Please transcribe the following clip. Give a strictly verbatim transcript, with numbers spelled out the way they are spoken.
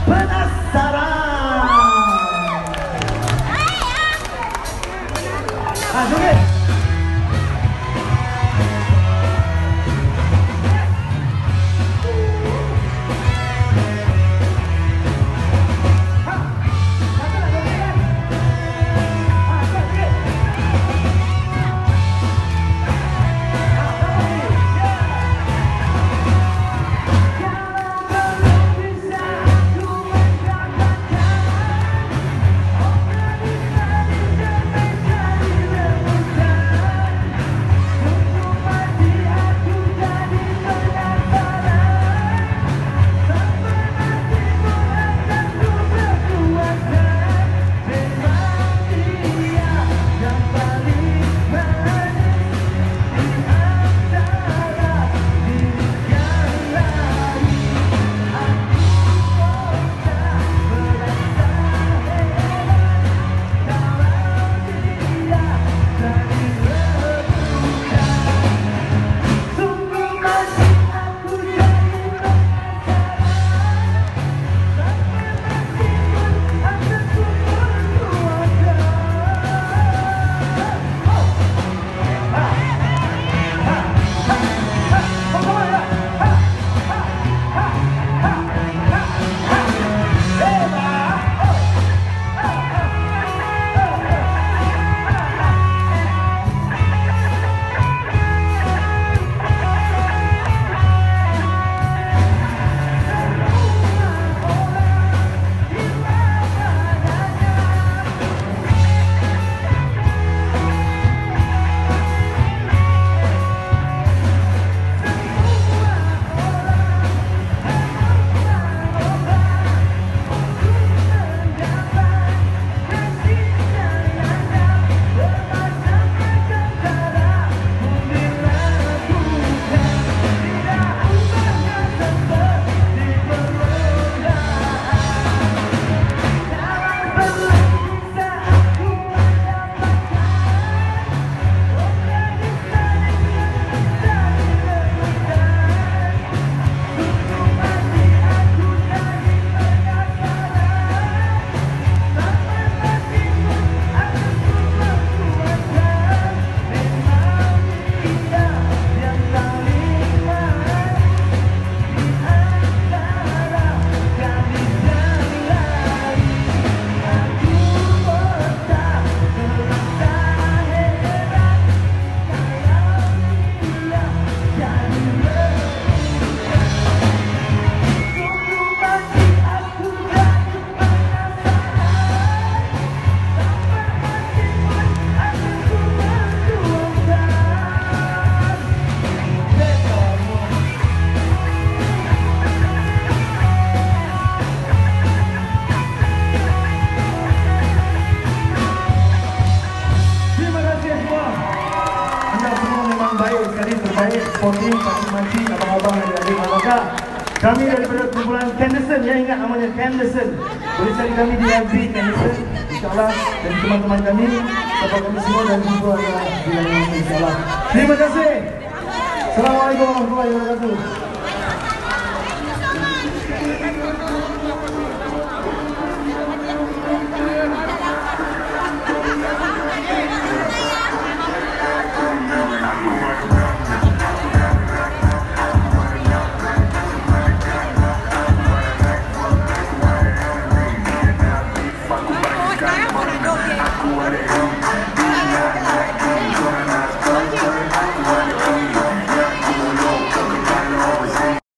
Penasaran. Ah, joget. Terbaik, sporting, parti-manci, abang-abang dan adik kakak. Kami daripada kumpulan Canderson, yang ingat namanya Canderson. Boleh cari kami di F B Canderson, insyaAllah. Dan teman-teman kami, sahabat kami semua dan jumpa adalah bulan ini, insyaAllah. Terima kasih. Assalamualaikum warahmatullahi wabarakatuh.